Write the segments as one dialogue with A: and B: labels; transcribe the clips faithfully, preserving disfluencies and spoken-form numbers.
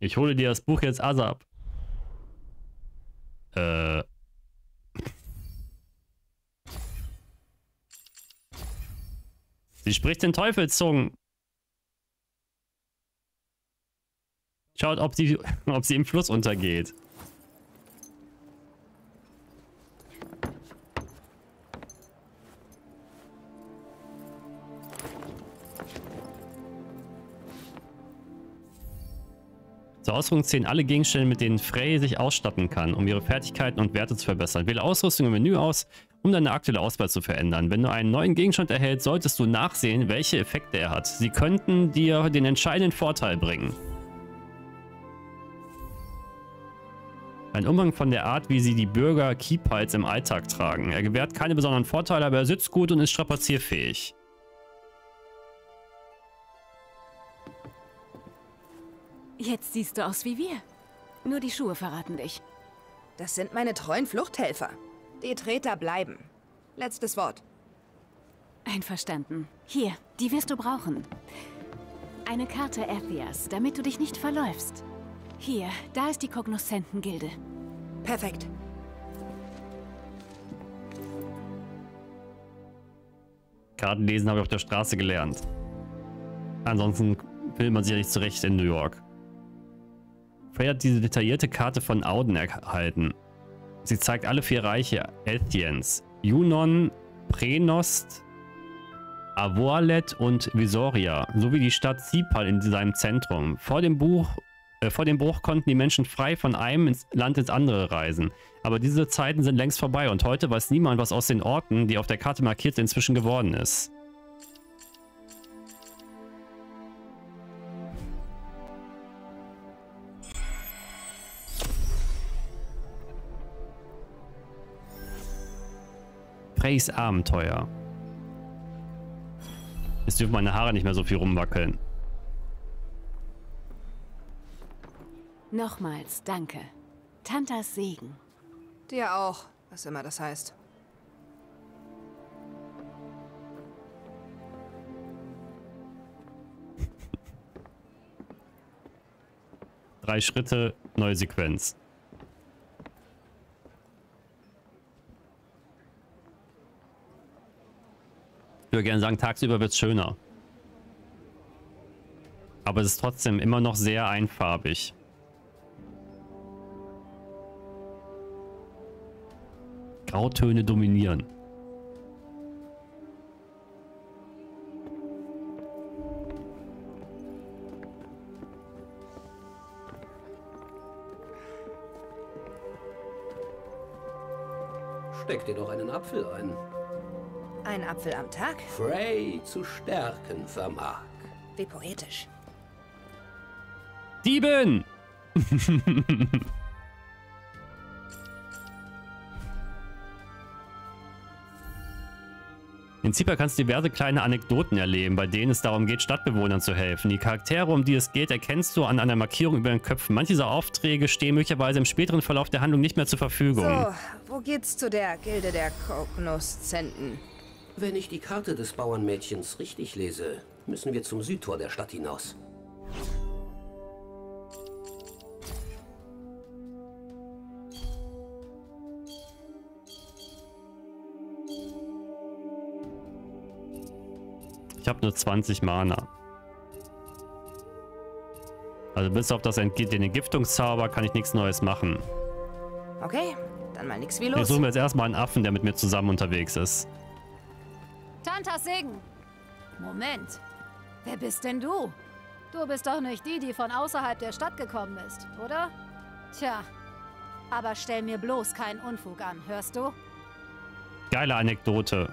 A: Ich hole dir das Buch jetzt ASAP. Äh. Sie spricht den Teufelszungen. Schaut, ob sie, ob sie im Fluss untergeht. Zur Ausrüstung zählen alle Gegenstände, mit denen Frey sich ausstatten kann, um ihre Fertigkeiten und Werte zu verbessern. Wähle Ausrüstung im Menü aus, um deine aktuelle Auswahl zu verändern. Wenn du einen neuen Gegenstand erhältst, solltest du nachsehen, welche Effekte er hat. Sie könnten dir den entscheidenden Vorteil bringen. Ein Umhang von der Art, wie sie die Bürger Keepites im Alltag tragen. Er gewährt keine besonderen Vorteile, aber er sitzt gut und ist strapazierfähig.
B: Jetzt siehst du aus wie wir. Nur die Schuhe verraten dich.
C: Das sind meine treuen Fluchthelfer. Die Treter bleiben. Letztes Wort.
B: Einverstanden. Hier, die wirst du brauchen. Eine Karte Athias, damit du dich nicht verläufst. Hier, da ist die Kognoszenten-Gilde.
C: Perfekt.
A: Kartenlesen habe ich auf der Straße gelernt. Ansonsten findet man sich ja nicht zurecht in New York. Frey hat diese detaillierte Karte von Auden erhalten. Sie zeigt alle vier Reiche Elthiens. Junon, Prenost, Avoalet und Visoria, sowie die Stadt Sipal in seinem Zentrum. Vor dem, Buch, äh, vor dem Bruch konnten die Menschen frei von einem ins Land ins andere reisen. Aber diese Zeiten sind längst vorbei und heute weiß niemand, was aus den Orten, die auf der Karte markiert sind, inzwischen geworden ist. Freys Abenteuer. Jetzt dürfen meine Haare nicht mehr so viel rumwackeln.
B: Nochmals, danke. Tantas Segen.
C: Dir auch, was immer das heißt.
A: Drei Schritte, neue Sequenz. Ich würde gerne sagen, tagsüber wird es schöner. Aber es ist trotzdem immer noch sehr einfarbig. Grautöne dominieren.
D: Steck dir doch einen Apfel ein.
C: Ein Apfel am Tag?
D: Frey zu stärken vermag.
C: Wie poetisch.
A: Dieben! In Sipal kannst du diverse kleine Anekdoten erleben, bei denen es darum geht, Stadtbewohnern zu helfen. Die Charaktere, um die es geht, erkennst du an einer Markierung über den Köpfen. Manche dieser Aufträge stehen möglicherweise im späteren Verlauf der Handlung nicht mehr zur Verfügung.
C: So, wo geht's zu der Gilde der Kognoszenten?
D: Wenn ich die Karte des Bauernmädchens richtig lese, müssen wir zum Südtor der Stadt hinaus.
A: Ich habe nur zwanzig Mana. Also bis auf das Entge den Entgiftungszauber kann ich nichts Neues machen.
C: Okay, dann mal nix wie
A: Wir
C: los.
A: suchen jetzt erstmal einen Affen, der mit mir zusammen unterwegs ist.
E: Tantas Segen. Moment. Wer bist denn du? Du bist doch nicht die, die von außerhalb der Stadt gekommen ist, oder? Tja, aber stell mir bloß keinen Unfug an, hörst du?
A: Geile Anekdote.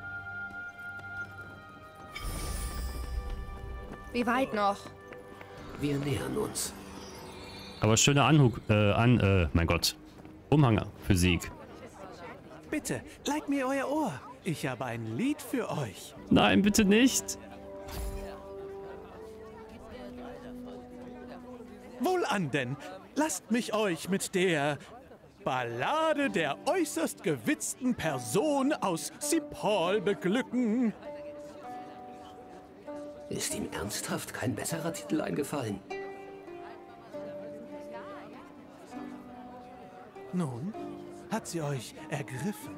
C: Wie weit noch?
D: Wir nähern uns.
A: Aber schöner Anhug, äh, an, äh, mein Gott. Umhang für Sieg.
F: Bitte, leiht mir euer Ohr. Ich habe ein Lied für euch.
A: Nein, bitte nicht.
F: Wohlan denn, lasst mich euch mit der Ballade der äußerst gewitzten Person aus Sipal beglücken.
D: Ist ihm ernsthaft kein besserer Titel eingefallen?
F: Nun, hat sie euch ergriffen?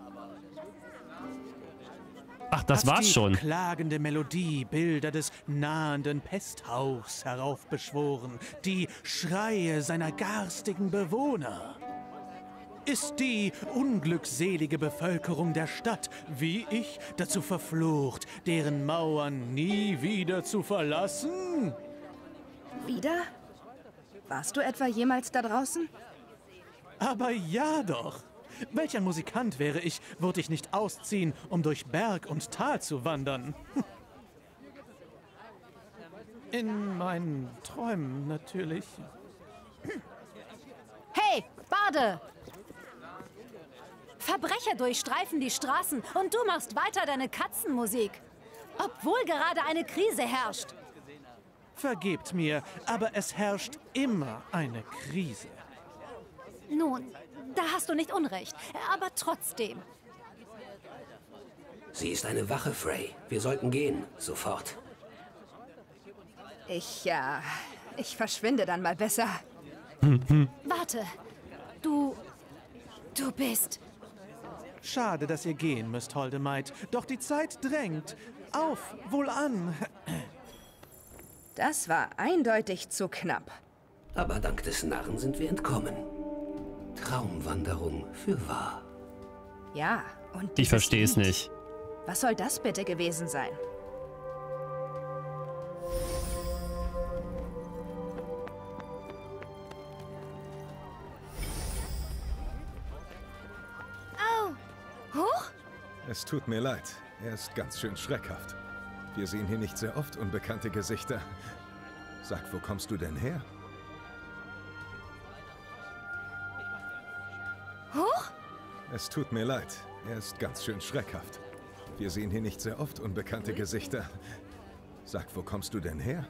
A: Ach, das
F: Hat
A: war's
F: die
A: schon.
F: klagende Melodie Bilder des nahenden Pesthauchs heraufbeschworen, die Schreie seiner garstigen Bewohner? Ist die unglückselige Bevölkerung der Stadt, wie ich, dazu verflucht, deren Mauern nie wieder zu verlassen?
C: Wieder? Warst du etwa jemals da draußen?
F: Aber ja doch. Welch ein Musikant wäre ich, würde ich nicht ausziehen, um durch Berg und Tal zu wandern. In meinen Träumen natürlich.
E: Hey, Bade! Verbrecher durchstreifen die Straßen und du machst weiter deine Katzenmusik. Obwohl gerade eine Krise herrscht.
F: Vergebt mir, aber es herrscht immer eine Krise.
E: Nun, da hast du nicht unrecht, aber trotzdem.
D: Sie ist eine Wache, Frey. Wir sollten gehen. Sofort.
C: Ich, ja, ich verschwinde dann mal besser.
E: Warte, du... du bist...
F: Schade, dass ihr gehen müsst, holde Maid. Doch die Zeit drängt. Auf, wohlan.
C: Das war eindeutig zu knapp.
D: Aber dank des Narren sind wir entkommen. Traumwanderung für wahr.
C: Ja, und
A: Ich
C: dieses
A: verstehe es
C: Lied.
A: nicht.
C: Was soll das bitte gewesen sein?
E: Au! Huch!
G: Es tut mir leid. Er ist ganz schön schreckhaft. Wir sehen hier nicht sehr oft unbekannte Gesichter. Sag, wo kommst du denn her?
E: Huch!
G: Es tut mir leid. Er ist ganz schön schreckhaft. Wir sehen hier nicht sehr oft unbekannte Gesichter. Sag, wo kommst du denn her?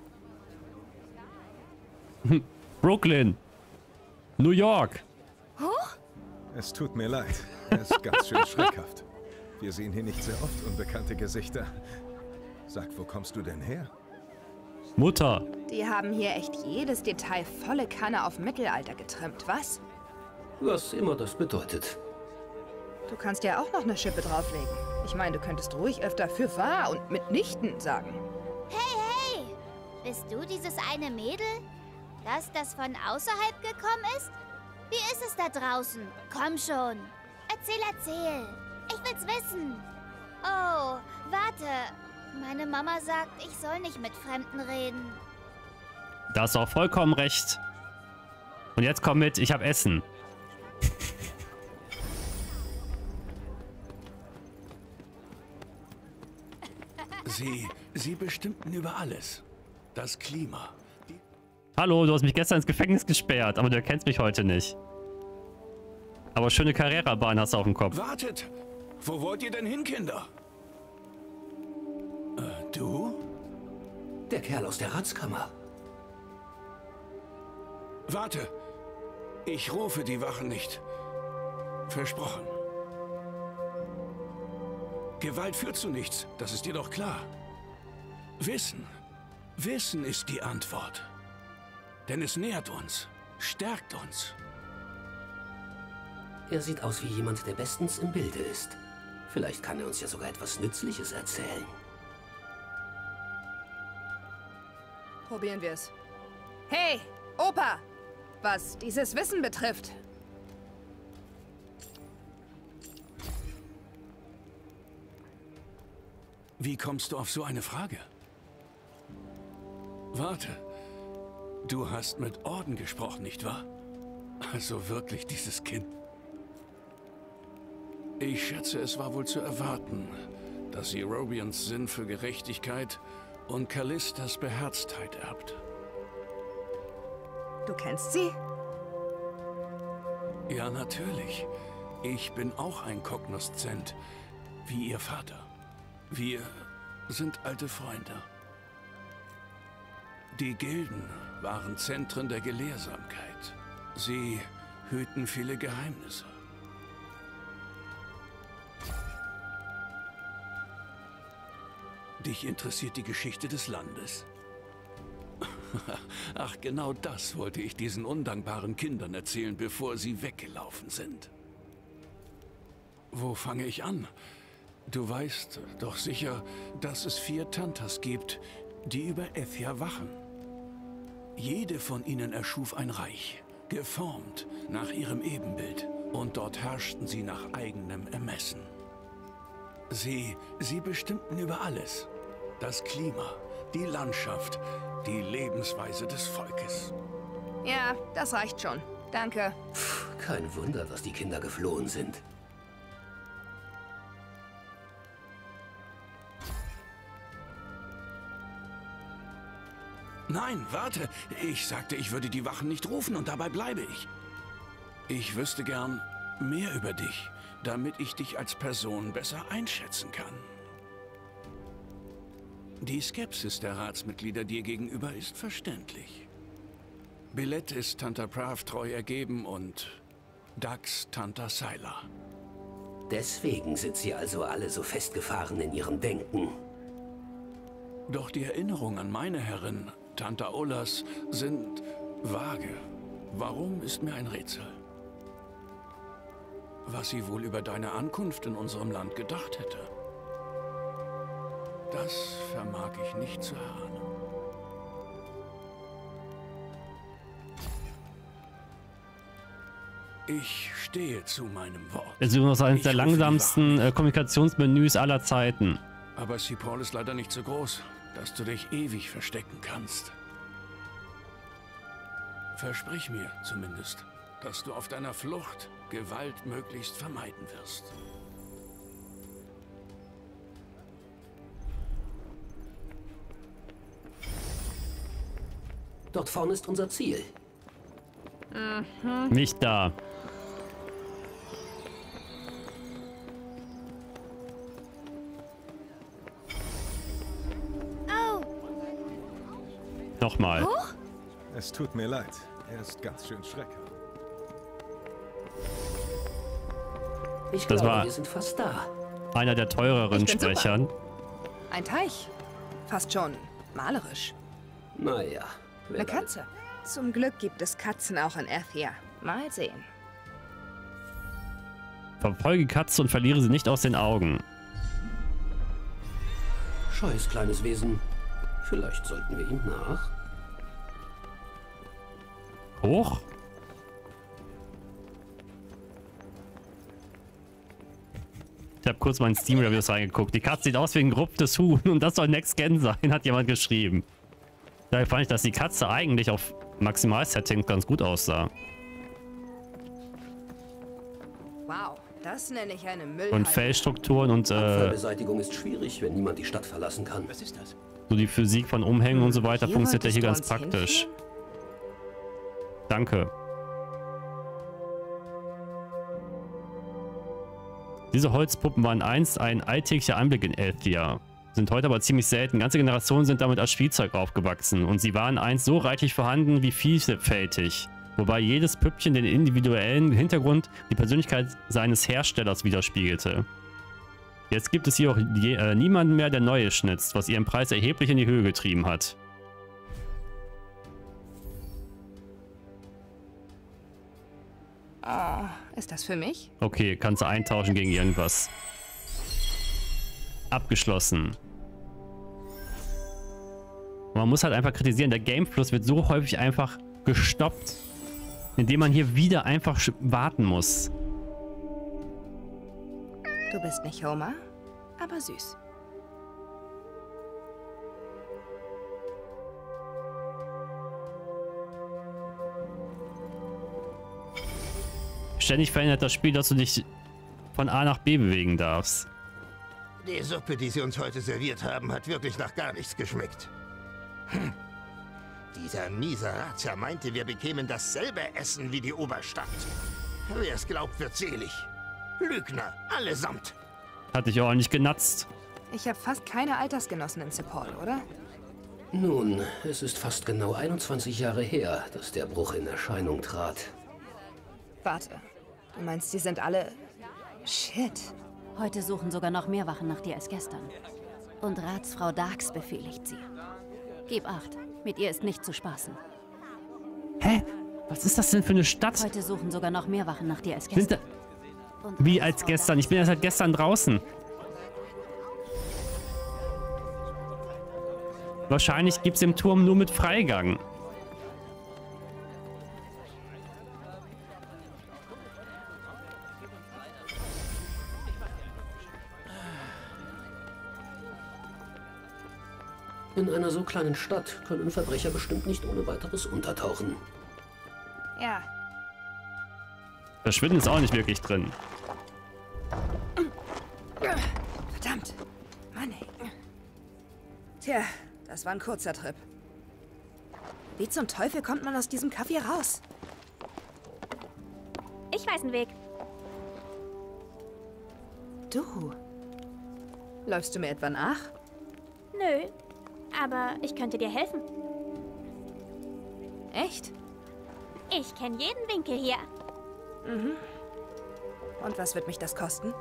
A: Brooklyn. New York.
E: Huch!
G: Es tut mir leid. Er ist ganz schön schreckhaft. Wir sehen hier nicht sehr oft unbekannte Gesichter. Sag, wo kommst du denn her?
A: Mutter.
C: Die haben hier echt jedes Detail volle Kanne auf Mittelalter getrimmt, was?
D: Was immer das bedeutet.
C: Du kannst ja auch noch eine Schippe drauflegen. Ich meine, du könntest ruhig öfter für wahr und mitnichten sagen.
H: Hey, hey! Bist du dieses eine Mädel, das, das von außerhalb gekommen ist? Wie ist es da draußen? Komm schon. Erzähl, erzähl. Ich will's wissen. Oh, warte. Meine Mama sagt, ich soll nicht mit Fremden reden.
A: Da hast du auch vollkommen recht. Und jetzt komm mit, ich hab Essen.
I: Sie, Sie bestimmten über alles. Das Klima. Die
A: Hallo, du hast mich gestern ins Gefängnis gesperrt, aber du erkennst mich heute nicht. Aber schöne Carrera-Bahn hast du auf dem Kopf.
I: Wartet! Wo wollt ihr denn hin, Kinder? Äh, du?
D: Der Kerl aus der Ratskammer.
I: Warte! Ich rufe die Wachen nicht. Versprochen. Gewalt führt zu nichts, das ist dir doch klar. Wissen. Wissen ist die Antwort. Denn es nährt uns, stärkt uns.
D: Er sieht aus wie jemand, der bestens im Bilde ist. Vielleicht kann er uns ja sogar etwas Nützliches erzählen.
C: Probieren wir es. Hey, Opa! Was dieses Wissen betrifft.
I: Wie kommst du auf so eine Frage? Warte. Du hast mit Orden gesprochen, nicht wahr? Also wirklich dieses Kind. Ich schätze, es war wohl zu erwarten, dass sie Robians Sinn für Gerechtigkeit und Callistas Beherztheit erbt.
C: Du kennst sie?
I: Ja, natürlich. Ich bin auch ein Kognoszent, wie ihr Vater. Wir sind alte Freunde. Die Gilden waren Zentren der Gelehrsamkeit. Sie hüten viele Geheimnisse. Dich interessiert die Geschichte des Landes? Ach, genau das wollte ich diesen undankbaren Kindern erzählen, bevor sie weggelaufen sind. Wo fange ich an? Du weißt doch sicher, dass es vier Tantas gibt, die über Ethia wachen. Jede von ihnen erschuf ein Reich, geformt nach ihrem Ebenbild, und dort herrschten sie nach eigenem Ermessen. Sie, sie bestimmten über alles. Das Klima, die Landschaft, die Lebensweise des Volkes.
C: Ja, das reicht schon. Danke.
D: Puh, kein Wunder, dass die Kinder geflohen sind.
I: Nein, warte. Ich sagte, ich würde die Wachen nicht rufen und dabei bleibe ich. Ich wüsste gern mehr über dich, damit ich dich als Person besser einschätzen kann. Die Skepsis der Ratsmitglieder dir gegenüber ist verständlich. Billette ist Tanta Prav treu ergeben und Dax Tanta Sylar.
D: Deswegen sind sie also alle so festgefahren in ihrem Denken.
I: Doch die Erinnerungen an meine Herrin, Tanta Olas, sind vage. Warum ist mir ein Rätsel. Was sie wohl über deine Ankunft in unserem Land gedacht hätte, das vermag ich nicht zu erahnen. Ich stehe zu meinem Wort.
A: Das ist übrigens eines der langsamsten äh, Kommunikationsmenüs aller Zeiten.
I: Aber Cipoll ist leider nicht so groß, dass du dich ewig verstecken kannst. Versprich mir zumindest, dass du auf deiner Flucht Gewalt möglichst vermeiden wirst.
D: Dort vorne ist unser Ziel.
A: Mhm. Nicht da.
H: Oh.
A: Nochmal.
H: Huch?
G: Es tut mir leid. Er ist ganz schön schreckhaft.
D: Ich
A: Das
D: glaube,
A: war
D: wir sind fast da.
A: einer der teureren Sprechern.
C: Ein Teich. Fast schon malerisch.
D: Naja.
C: Eine Katze. Zum Glück gibt es Katzen auch in Ethia. Mal sehen.
A: Verfolge Katze und verliere sie nicht aus den Augen.
D: Scheues kleines Wesen. Vielleicht sollten wir ihm nach.
A: Hoch? Ich habe kurz mal in Steam-Reviews reingeguckt. Die Katze sieht aus wie ein gerupftes Huhn und das soll Next Gen sein, hat jemand geschrieben. Daher fand ich, dass die Katze eigentlich auf Maximal-Settings ganz gut aussah.
C: Wow, das nenne ich eine Müllhalde.
A: Und Fellstrukturen und äh,
D: Abfallbeseitigung ist schwierig, wenn niemand die Stadt verlassen kann.
I: Was ist das?
A: so die Physik von Umhängen
C: Hm,
A: und so weiter
C: hier
A: funktioniert ja hier ganz
C: wolltest du uns
A: praktisch.
C: hinführen?
A: Danke. Diese Holzpuppen waren einst ein alltäglicher Anblick in Ethia, sind heute aber ziemlich selten. Ganze Generationen sind damit als Spielzeug aufgewachsen und sie waren einst so reichlich vorhanden wie vielfältig, wobei jedes Püppchen den individuellen Hintergrund, die Persönlichkeit seines Herstellers widerspiegelte. Jetzt gibt es hier auch je, äh, niemanden mehr, der neue schnitzt, was ihren Preis erheblich in die Höhe getrieben hat.
C: Oh, ist das für mich?
A: Okay, kannst du eintauschen gegen irgendwas. Abgeschlossen. Man muss halt einfach kritisieren, der Gamefluss wird so häufig einfach gestoppt, indem man hier wieder einfach warten muss.
C: Du bist nicht Homer, aber süß.
A: Ständig verändert das Spiel, dass du dich von A nach B bewegen darfst.
J: Die Suppe, die sie uns heute serviert haben, hat wirklich nach gar nichts geschmeckt. Hm. Dieser miese Ratsherr meinte, wir bekämen dasselbe Essen wie die Oberstadt. Wer es glaubt, wird selig. Lügner, allesamt.
A: Hat dich ordentlich genatzt.
C: Ich habe fast keine Altersgenossen in Cipoll, oder?
D: Nun, es ist fast genau einundzwanzig Jahre her, dass der Bruch in Erscheinung trat.
C: Warte, du meinst, die sind alle... Shit.
B: Heute suchen sogar noch mehr Wachen nach dir als gestern. Und Ratsfrau Dax befehligt sie. Gib acht. Mit ihr ist nicht zu spaßen.
A: Hä? Was ist das denn für eine Stadt?
B: Heute suchen sogar noch mehr Wachen nach dir als
A: Sind
B: gestern.
A: da,
B: Und
A: wie als gestern? Ich bin ja seit gestern draußen. Wahrscheinlich gibt es den Turm nur mit Freigang.
D: In einer so kleinen Stadt können Verbrecher bestimmt nicht ohne weiteres untertauchen.
C: Ja.
A: Verschwinden ist auch nicht wirklich drin.
C: Verdammt. Mann, ey. Tja, das war ein kurzer Trip. Wie zum Teufel kommt man aus diesem Kaffee raus?
K: Ich weiß einen Weg.
C: Du. Läufst du mir etwa nach?
K: Nö, aber ich könnte dir helfen.
C: Echt?
K: Ich kenne jeden Winkel hier.
C: Mhm. Und was wird mich das kosten?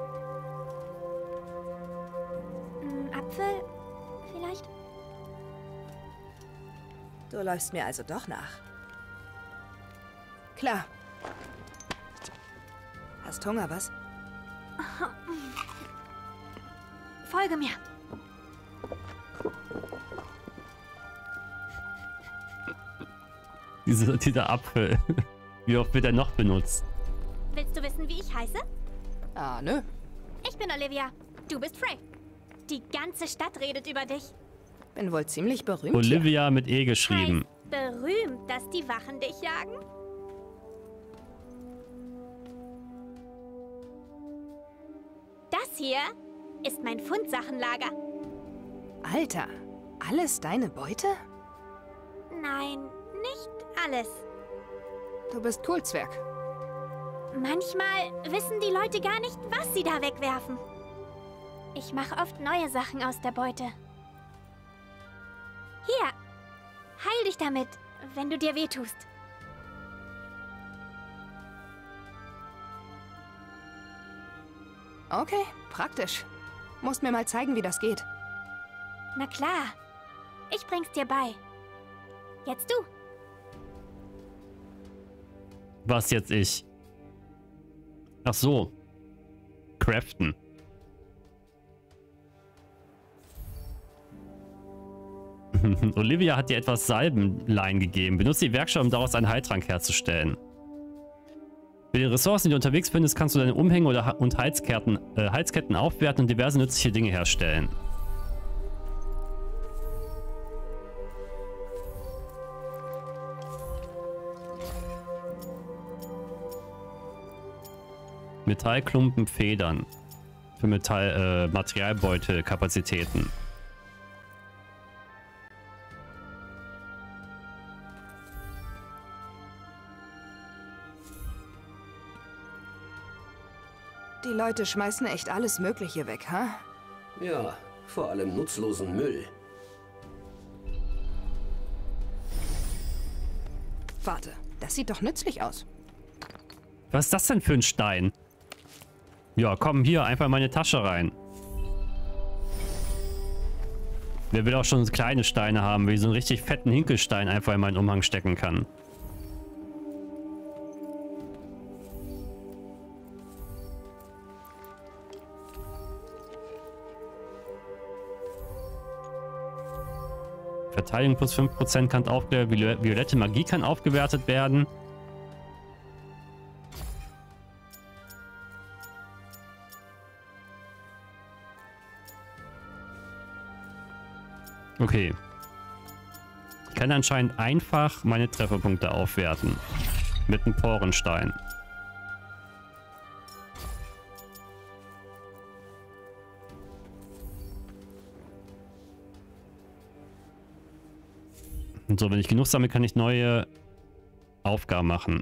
K: Ein Apfel, vielleicht?
C: Du läufst mir also doch nach. Klar. Hast Hunger, was?
K: Folge mir.
A: Diese, dieser Apfel. Wie oft wird er noch benutzt?
K: Willst du wissen, wie ich heiße?
C: Ah, nö.
K: Ich bin Olivia. Du bist Frey. Die ganze Stadt redet über dich.
C: Bin wohl ziemlich berühmt.
A: Olivia mit E geschrieben.
K: Heißt berühmt, dass die Wachen dich jagen? Das hier ist mein Fundsachenlager.
C: Alter, alles deine Beute?
K: Nein, nicht alles.
C: Du bist cool, Zwerg.
K: Manchmal wissen die Leute gar nicht, was sie da wegwerfen. Ich mache oft neue Sachen aus der Beute. Hier, heil dich damit, wenn du dir wehtust.
C: Okay, praktisch. Musst mir mal zeigen, wie das geht.
K: Na klar, ich bring's dir bei. Jetzt du.
A: Was jetzt ich? Ach so. Craften. Olivia hat dir etwas Salbenlein gegeben. Benutze die Werkstatt, um daraus einen Heiltrank herzustellen. Mit den Ressourcen, die du unterwegs findest, kannst du deine Umhänge oder und Halsketten, äh, Halsketten aufwerten und diverse nützliche Dinge herstellen. Metallklumpen, Federn. Für Metall, äh, Materialbeutelkapazitäten.
C: Die Leute schmeißen echt alles Mögliche weg, ha?
D: Ja, vor allem nutzlosen Müll.
C: Warte, das sieht doch nützlich aus.
A: Was ist das denn für ein Stein? Ja, komm, hier, einfach in meine Tasche rein. Wer will auch schon kleine Steine haben, wie so einen richtig fetten Hinkelstein einfach in meinen Umhang stecken kann. Verteidigung plus fünf Prozent kann aufgewertet werden. Violette Magie kann aufgewertet werden. Okay. Ich kann anscheinend einfach meine Trefferpunkte aufwerten. Mit einem Porenstein. Und so, wenn ich genug sammle, kann ich neue Aufgaben machen.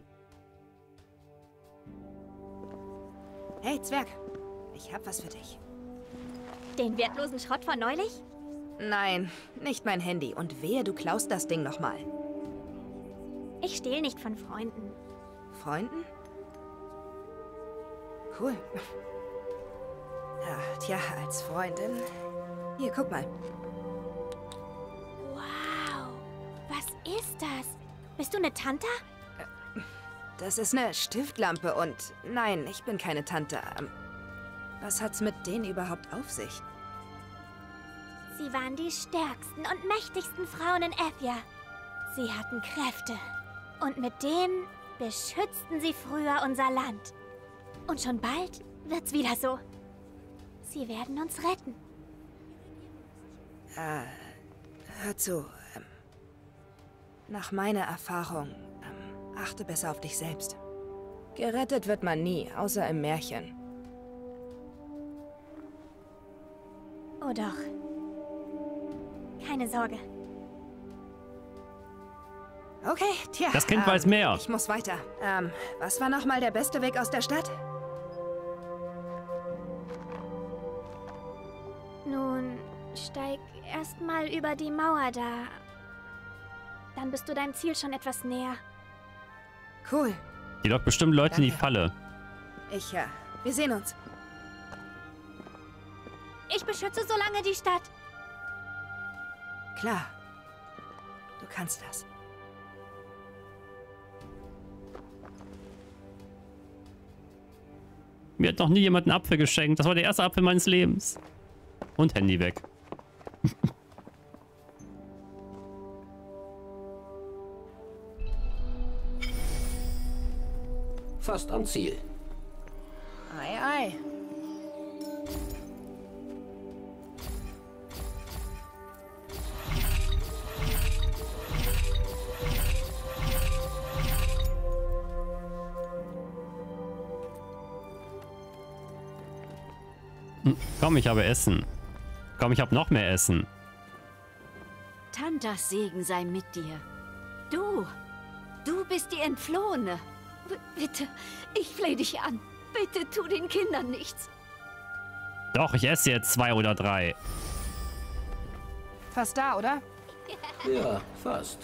C: Hey, Zwerg. Ich hab was für dich.
K: Den wertlosen Schrott von neulich?
C: Nein, nicht mein Handy. Und wehe, du klaust das Ding nochmal.
K: Ich stehle nicht von Freunden.
C: Freunden? Cool. Ja, tja, als Freundin. Hier, guck mal.
K: Wow. ist das? Bist du eine Tante?
C: Das ist eine Stiftlampe und... Nein, ich bin keine Tante. Ähm, Was hat's mit denen überhaupt auf sich?
K: Sie waren die stärksten und mächtigsten Frauen in Ethia. Sie hatten Kräfte. Und mit denen beschützten sie früher unser Land. Und schon bald wird's wieder so. Sie werden uns retten.
C: Äh, hör zu. Ähm, nach meiner Erfahrung, ähm, achte besser auf dich selbst. Gerettet wird man nie, außer im Märchen.
K: Oh doch. Keine Sorge.
C: Okay, tja.
A: Das Kind
C: ähm,
A: weiß mehr.
C: Ich muss weiter. Ähm, was war nochmal der beste Weg aus der Stadt?
K: Nun, steig erstmal über die Mauer da. Dann bist du deinem Ziel schon etwas näher.
C: Cool.
A: Die lockt bestimmt Leute
C: Danke.
A: in die Falle.
C: Ich, äh, wir sehen uns.
K: Ich beschütze so lange die Stadt.
C: Klar. Du kannst das.
A: Mir hat noch nie jemand einen Apfel geschenkt. Das war der erste Apfel meines Lebens. Und Handy weg.
D: Fast am Ziel.
C: Ei, ei.
A: Hm, komm, ich habe Essen. Komm, ich habe noch mehr Essen.
B: Tantas Segen sei mit dir. Du, du bist die Entflohene. B- bitte, ich flehe dich an. Bitte tu den Kindern nichts.
A: Doch, ich esse jetzt zwei oder drei.
C: Fast da, oder?
D: Ja, fast.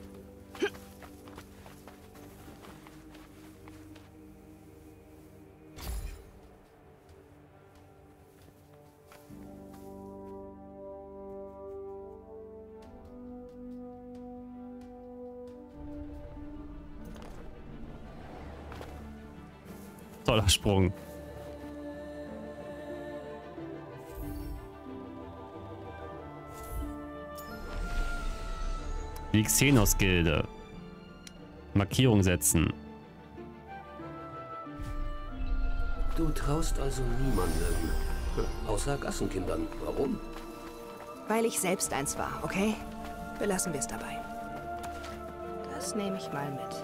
A: Toller Sprung. Die Xenos-Gilde. Markierung setzen.
D: Du traust also niemandem. Hm, außer Gassenkindern. Warum?
C: Weil ich selbst eins war, okay? Belassen wir es dabei. Das nehme ich mal mit.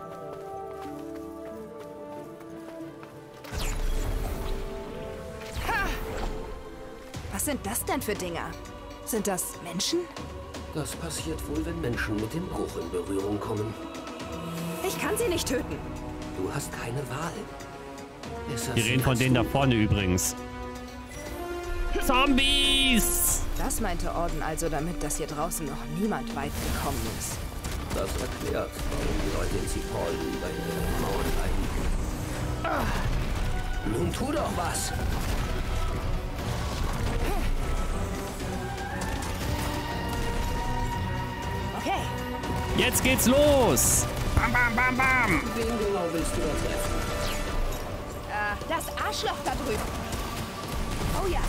C: Ha! Was sind das denn für Dinger? Sind das Menschen?
D: Das passiert wohl, wenn Menschen mit dem Bruch in Berührung kommen.
C: Ich kann sie nicht töten.
D: Du hast keine Wahl. Besser
A: Wir reden von denen da vorne übrigens. Zombies!
C: Das meinte Orden also damit, dass hier draußen noch niemand weit gekommen ist.
D: Das erklärt, warum die Leute in Cipoll bei den Mauern bleiben. Ah. Nun tu doch was!
C: Okay.
A: Jetzt geht's los! Bam, bam, bam, bam!
D: Wen genau willst du da treffen?
C: Äh, das Arschloch da drüben. Oh ja.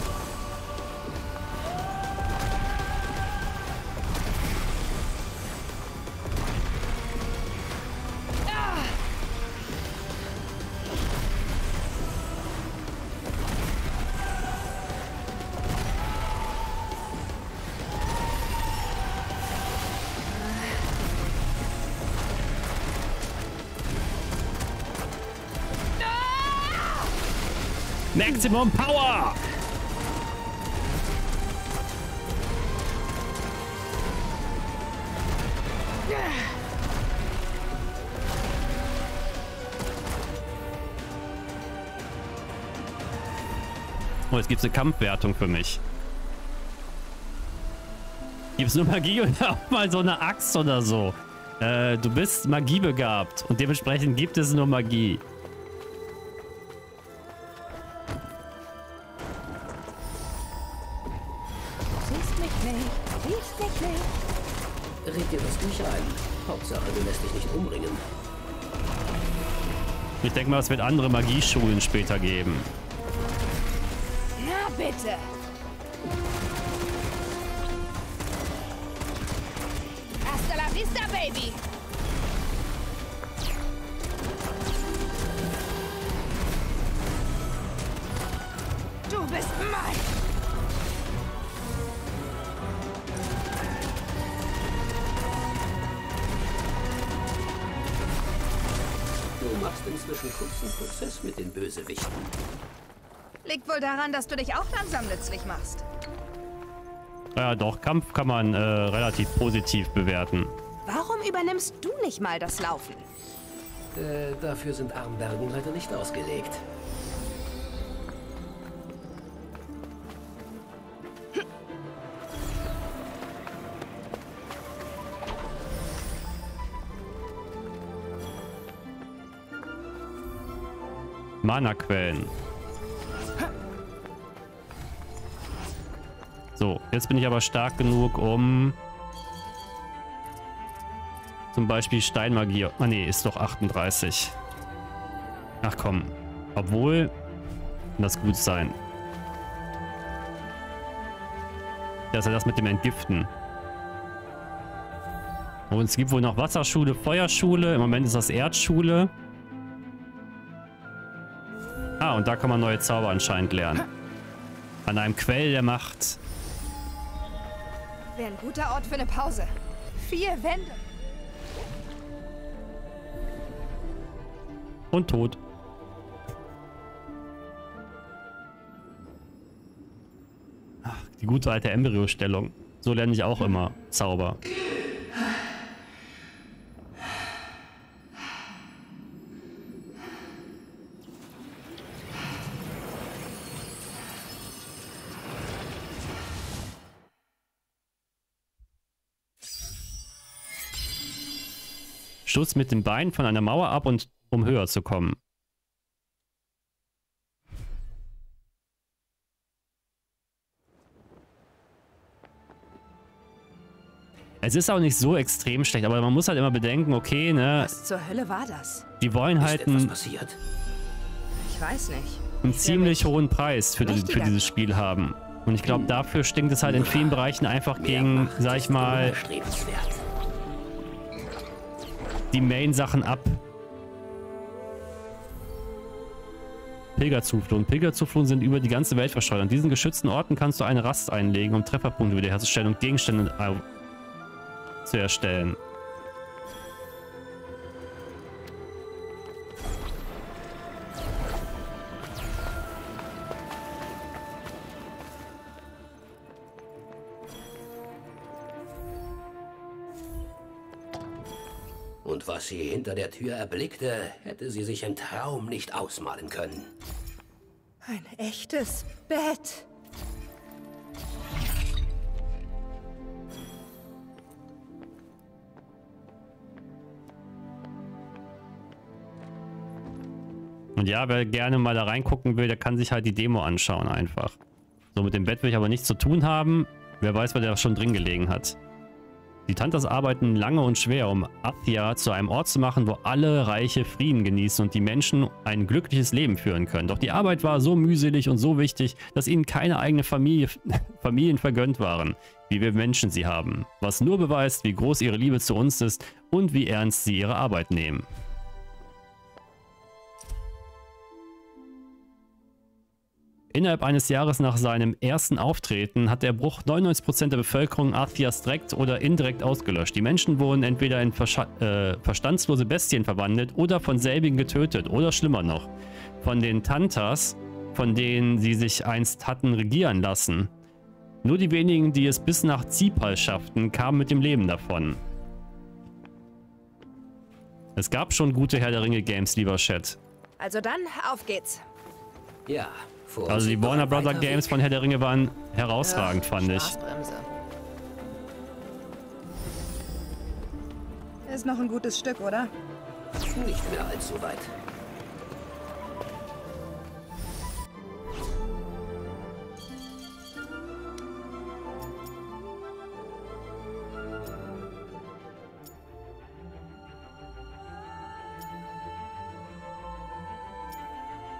A: Maximum Power! Oh, jetzt gibt es eine Kampfwertung für mich. Gibt es nur Magie oder auch mal so eine Axt oder so? Äh, du bist magiebegabt und dementsprechend gibt es nur Magie.
D: red dir das ruhig ein. Hauptsache, du lässt dich nicht umbringen.
A: Ich denke mal, es wird andere Magieschulen später geben.
C: Na bitte. Hasta la vista, Baby. Du bist mein.
D: Du machst inzwischen kurzen Prozess mit den Bösewichten.
C: Liegt wohl daran, dass du dich auch langsam nützlich machst.
A: Ja, doch, Kampf kann man äh, relativ positiv bewerten.
C: Warum übernimmst du nicht mal das Laufen?
D: Äh, dafür sind Armbergen leider nicht ausgelegt.
A: Mana-Quellen. So, jetzt bin ich aber stark genug, um zum Beispiel Steinmagie... Ah ne, ist doch achtunddreißig. Ach komm. Obwohl, kann das gut sein. Das ist ja das mit dem Entgiften. Und es gibt wohl noch Wasserschule, Feuerschule. Im Moment ist das Erdschule. Ah, und da kann man neue Zauber anscheinend lernen. An einem Quell der Macht.
C: Wäre ein guter Ort für eine Pause. Vier Wände.
A: Und tot. Ach, die gute alte Embryo-Stellung. So lerne ich auch immer Zauber. Stoß mit dem Bein von einer Mauer ab, und um höher zu kommen. Es ist auch nicht so extrem schlecht, aber man muss halt immer bedenken, okay, ne?
C: Was zur Hölle war das?
A: Die wollen halt einen,
D: passiert?
C: Ich weiß nicht.
A: einen ziemlich hohen Preis für, die, für dieses Spiel haben. Und ich glaube, dafür stinkt es halt in vielen Bereichen einfach gegen, sag ich mal, die Main-Sachen ab. Pilgerzufluchten. Pilgerzufluchten sind über die ganze Welt verstreut. An diesen geschützten Orten kannst du eine Rast einlegen, um Trefferpunkte wiederherzustellen und Gegenstände äh, zu erstellen.
D: Und was sie hinter der Tür erblickte, hätte sie sich im Traum nicht ausmalen können.
C: Ein echtes Bett.
A: Und ja, wer gerne mal da reingucken will, der kann sich halt die Demo anschauen einfach. So, mit dem Bett will ich aber nichts zu tun haben. Wer weiß, wer da schon drin gelegen hat. Die Tantas arbeiten lange und schwer, um Athia zu einem Ort zu machen, wo alle Reiche Frieden genießen und die Menschen ein glückliches Leben führen können. Doch die Arbeit war so mühselig und so wichtig, dass ihnen keine eigene Familie, Familien vergönnt waren, wie wir Menschen sie haben. Was nur beweist, wie groß ihre Liebe zu uns ist und wie ernst sie ihre Arbeit nehmen. Innerhalb eines Jahres nach seinem ersten Auftreten hat der Bruch neunundneunzig Prozent der Bevölkerung Athias direkt oder indirekt ausgelöscht. Die Menschen wurden entweder in Versch- äh, verstandslose Bestien verwandelt oder von selbigen getötet oder schlimmer noch, von den Tantas, von denen sie sich einst hatten regieren lassen. Nur die wenigen, die es bis nach Zipal schafften, kamen mit dem Leben davon. Es gab schon gute Herr der Ringe Games, lieber Chat.
C: Also dann, auf geht's.
D: Ja.
A: Also die Warner Brother Games von Herr der Ringe waren herausragend, fand ich.
C: Ist noch ein gutes Stück, oder?
D: Nicht mehr allzu weit.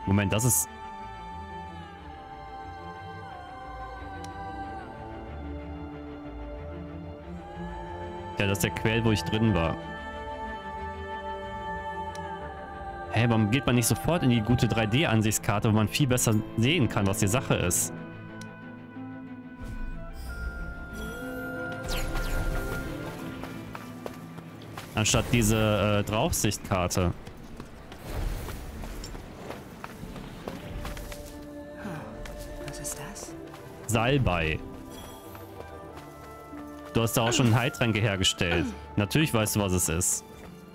A: Moment, das ist... Ja, das ist der Quell, wo ich drin war. Hä, hey, warum geht man nicht sofort in die gute drei D-Ansichtskarte, wo man viel besser sehen kann, was die Sache ist? Anstatt diese äh, Draufsichtkarte.
C: Was ist das?
A: Salbei. Du hast da auch schon Heiltränke hergestellt. Natürlich weißt du, was es ist.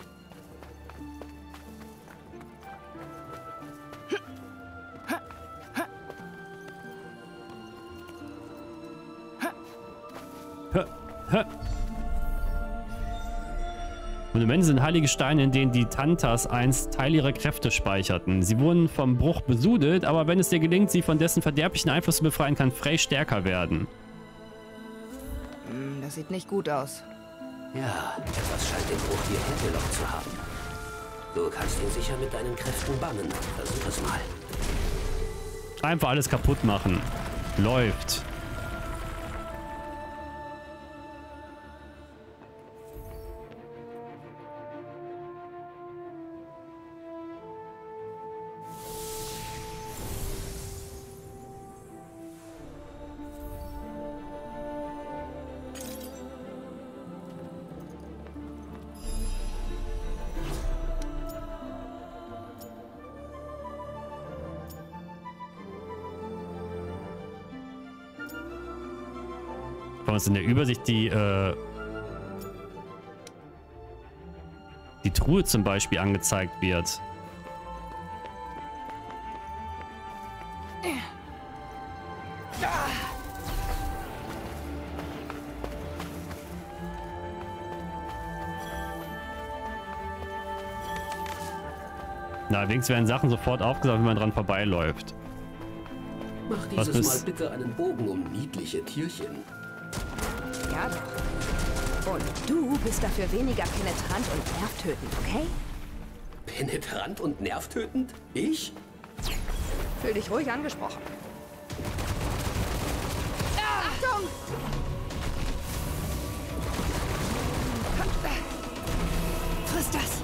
A: Monumente sind heilige Steine, in denen die Tantas einst Teil ihrer Kräfte speicherten. Sie wurden vom Bruch besudelt, aber wenn es dir gelingt, sie von dessen verderblichen Einfluss zu befreien, kann Frey stärker werden.
C: Hm, das sieht nicht gut aus.
D: Ja, etwas scheint den Bruch hierher gelockt zu haben. Du kannst ihn sicher mit deinen Kräften bannen. Versuch es mal.
A: Einfach alles kaputt machen. Läuft. Bei uns in der Übersicht die, äh, die Truhe zum Beispiel angezeigt wird. Na, allerdings werden Sachen sofort aufgesagt, wenn man dran vorbeiläuft.
D: Mach dieses Mal bitte einen Bogen um niedliche Tierchen.
C: Ja doch. Und du bist dafür weniger penetrant und nervtötend, okay?
D: Penetrant und nervtötend? Ich?
C: Fühl dich ruhig angesprochen. Ah, Achtung! Friss das!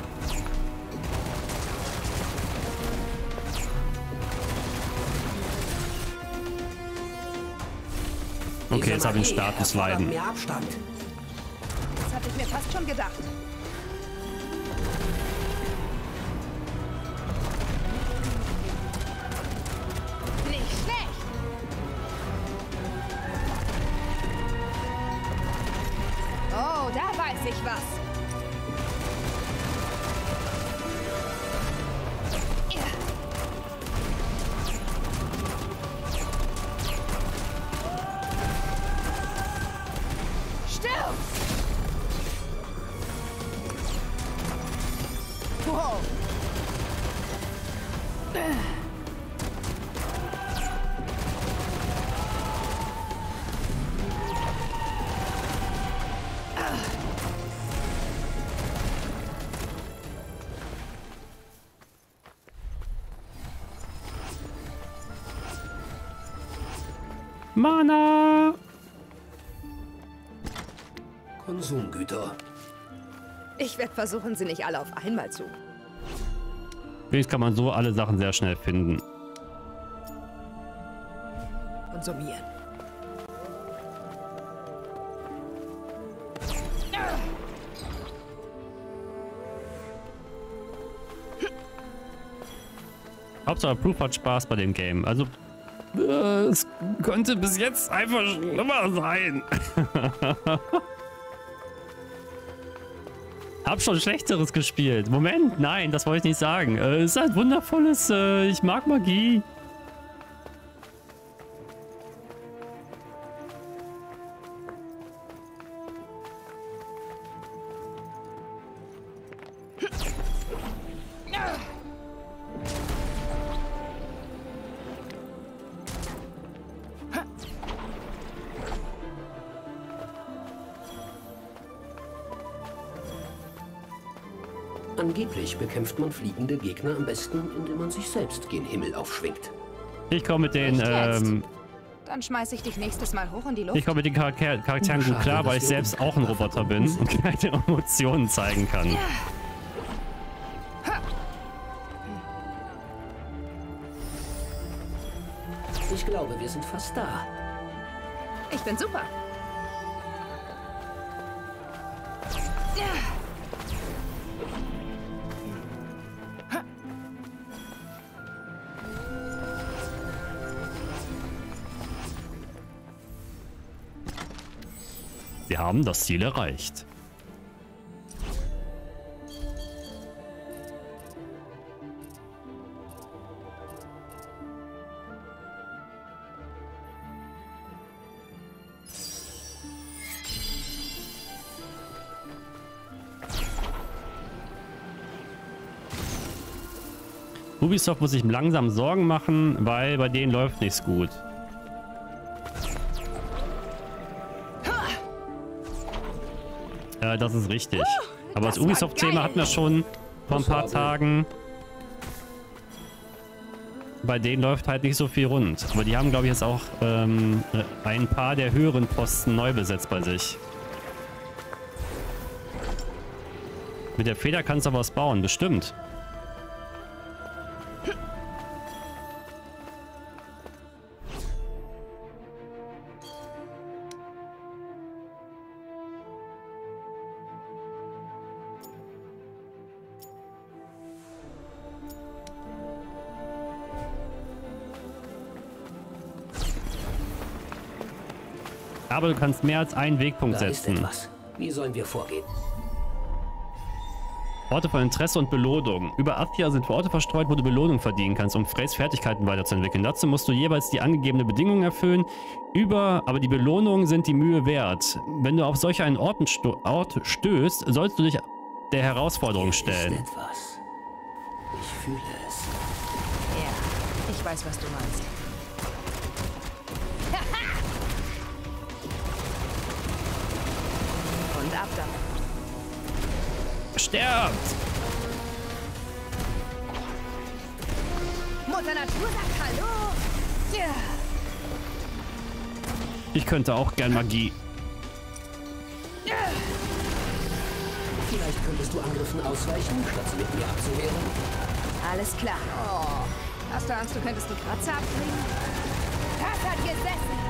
A: Okay, jetzt habe ich einen Status leiden.
C: Das hatte ich mir fast schon gedacht. Nicht schlecht. Oh, da weiß ich was. Wow.
A: Mana!
D: Konsumgüter.
C: Ich werde versuchen, sie nicht alle auf einmal zu.
A: Vielleicht kann man so alle Sachen sehr schnell finden.
C: Konsumieren.
A: Hauptsache Proof hat Spaß bei dem Game. Also äh, es könnte bis jetzt einfach schlimmer sein. Hab schon Schlechteres gespielt. Moment, nein, das wollte ich nicht sagen. Äh, es ist halt wundervolles, äh, ich mag Magie.
D: Angeblich bekämpft man fliegende Gegner am besten, indem man sich selbst gen Himmel aufschwingt.
A: Ich komme mit den, ähm...
C: Dann schmeiß ich dich nächstes Mal hoch in die Luft.
A: Ich komme mit den Charakter Charakteren gut klar, weil ich selbst auch ein Roboter bin und keine Emotionen zeigen kann.
C: Ja.
D: Ich glaube, wir sind fast da.
C: Ich bin super. Ja.
A: Wir haben das Ziel erreicht. Ubisoft muss sich langsam Sorgen machen, weil bei denen läuft nichts gut. Ja, das ist richtig. Aber das, das Ubisoft-Thema hatten wir schon vor ein paar Tagen. Bei denen läuft halt nicht so viel rund. Aber die haben, glaube ich, jetzt auch ähm, ein paar der höheren Posten neu besetzt bei sich. Mit der Feder kannst du aber was bauen, bestimmt. Aber du kannst mehr als einen Wegpunkt
D: Da ist
A: setzen.
D: etwas. Wie sollen wir vorgehen?
A: Orte von Interesse und Belohnung. Über Athia sind Orte verstreut, wo du Belohnung verdienen kannst, um Freys Fertigkeiten weiterzuentwickeln. Dazu musst du jeweils die angegebene Bedingungen erfüllen. Über, aber die Belohnungen sind die Mühe wert. Wenn du auf solch einen Ort, Ort stößt, sollst du dich der Herausforderung stellen.
D: Da ist etwas. Ich fühle es.
C: Ja, ich weiß, was du meinst. Und ab damit.
A: Sterbt!
C: Mutter Natur sagt Hallo! Ja.
A: Ich könnte auch gern Magie.
D: Vielleicht könntest du Angriffen ausweichen, statt sie mit mir abzuwehren.
C: Alles klar. Oh. Hast du Angst, du könntest die Kratzer abkriegen? Das hat gesessen!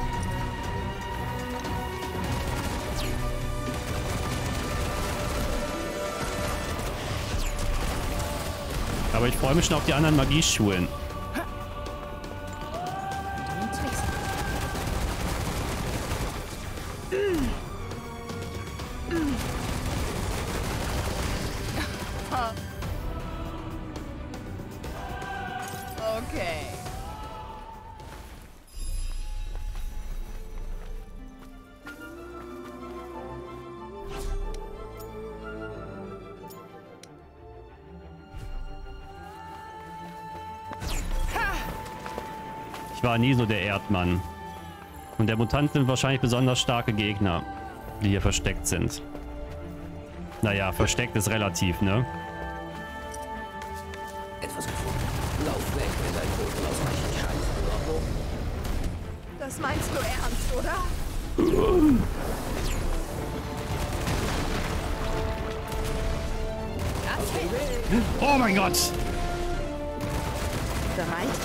A: Aber ich freue mich schon auf die anderen Magieschulen.
C: Okay.
A: Ich war nie so der Erdmann. Und der Mutant sind wahrscheinlich besonders starke Gegner, die hier versteckt sind. Naja, versteckt ist relativ, ne?
D: Etwas gefunden. Lauf weg, wenn dein Boden ausreichend scheint. In Ordnung?
C: Das meinst du ernst, oder?
A: Oh mein Gott!
C: Bereit?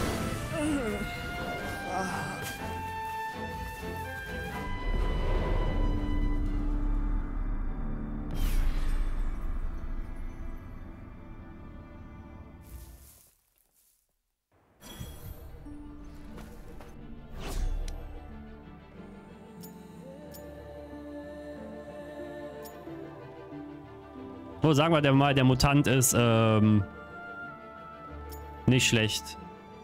A: So, sagen wir der mal, der Mutant ist ähm, nicht schlecht.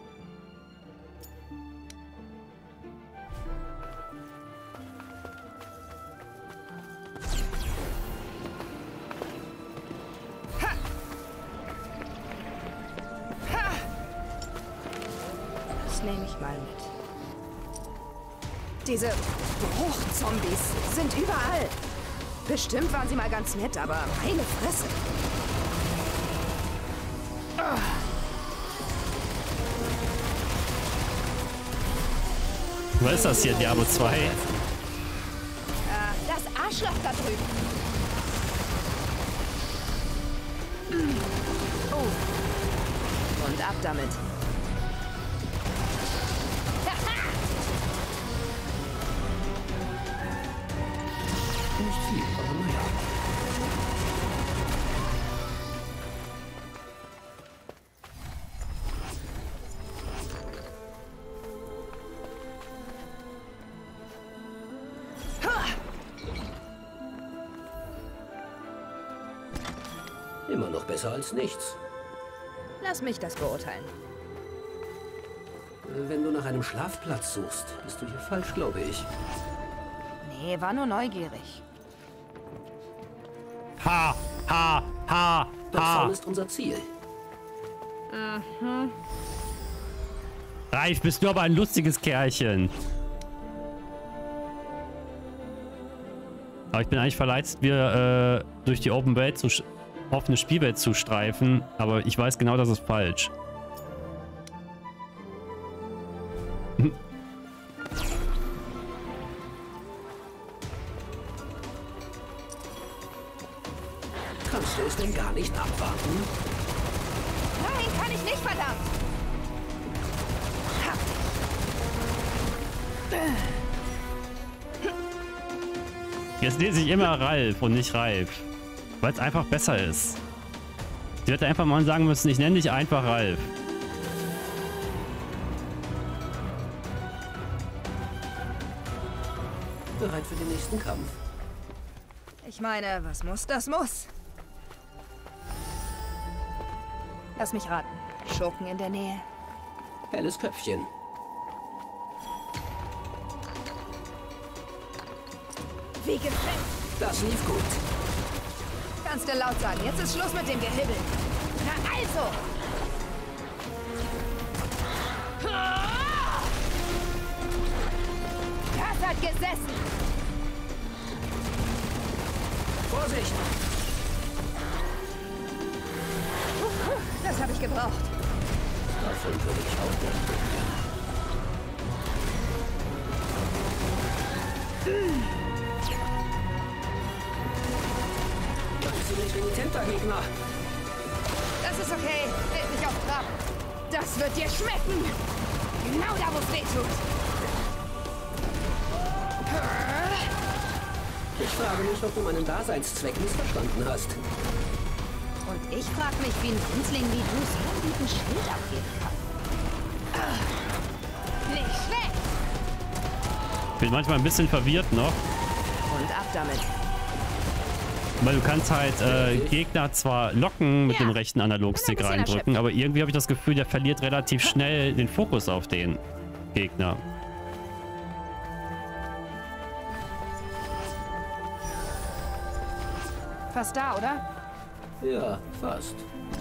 C: Das nehme ich mal mit. Diese Bruchzombies sind überall. Bestimmt waren sie mal ganz nett, aber meine Fresse.
A: Was ist das hier, Diablo zwei?
C: Äh, das Arschloch da drüben. Oh. Und ab damit.
D: Nicht viel, aber naja. Immer noch besser als nichts.
C: Lass mich das beurteilen.
D: Wenn du nach einem Schlafplatz suchst, bist du hier falsch, glaube ich.
C: Nee, war nur neugierig.
A: Ha, ha, ha,
D: Das
A: ha.
D: Zaun ist unser Ziel.
C: Mhm.
A: Reif, bist du aber ein lustiges Kerlchen. Aber ich bin eigentlich verleitet, wir äh, durch die Open Welt zu offene Spielwelt zu streifen, aber ich weiß genau, das ist falsch.
D: Kannst du es denn gar nicht abwarten?
C: Nein, kann ich nicht, verdammt! Ha.
A: Jetzt lese ich immer Ralf und nicht Ralf. Weil es einfach besser ist. Ich hätte einfach mal sagen müssen, ich nenne dich einfach Ralf.
D: Bereit für den nächsten Kampf.
C: Ich meine, was muss, das muss. Lass mich raten. Schurken in der Nähe.
D: Helles Köpfchen.
C: Wie gefällt.
D: Das lief gut.
C: Kannst du laut sagen. Jetzt ist Schluss mit dem Gehibbel. Na also! Das hat gesessen.
D: Vorsicht!
C: Das habe ich gebraucht.
D: Davon würde ich auch nicht. Das ist ein intelligenter Gegner.
C: Das ist okay. Red mich auf Trab. Das wird dir schmecken. Genau da, wo es weh tut.
D: Ich frage mich, ob du meinen Daseinszweck missverstanden hast.
C: Und ich frage mich, wie ein Grundling wie du so einen guten Schild abgeben kann. Ah. Nicht schlecht.
A: Bin manchmal ein bisschen verwirrt noch.
C: Und ab damit.
A: Weil du kannst halt äh, Gegner zwar locken mit
C: ja.
A: dem rechten Analogstick reindrücken, aber irgendwie habe ich das Gefühl, der verliert relativ schnell den Fokus auf den Gegner.
C: Fast da, oder?
D: Ja, fast.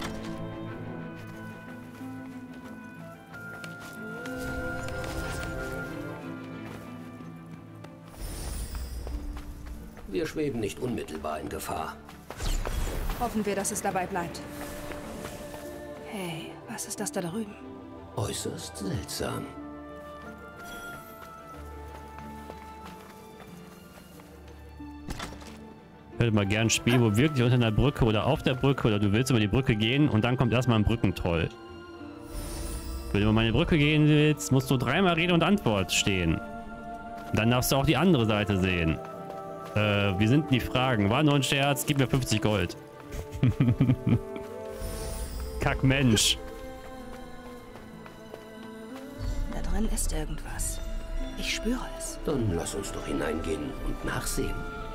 D: Wir schweben nicht unmittelbar in Gefahr.
C: Hoffen wir, dass es dabei bleibt. Hey, was ist das da drüben?
D: Äußerst seltsam.
A: Ich hätte mal gern ein Spiel, wo wirklich unter einer Brücke oder auf der Brücke oder du willst über die Brücke gehen und dann kommt erstmal ein Brückentroll. Wenn du über meine Brücke gehen willst, musst du dreimal Rede und Antwort stehen. Dann darfst du auch die andere Seite sehen. Äh, wie sind denn die Fragen? War nur ein Scherz, gib mir fünfzig Gold. Kack Mensch.
C: Da drin ist irgendwas. Ich spüre es.
D: Dann lass uns doch hineingehen und nachsehen.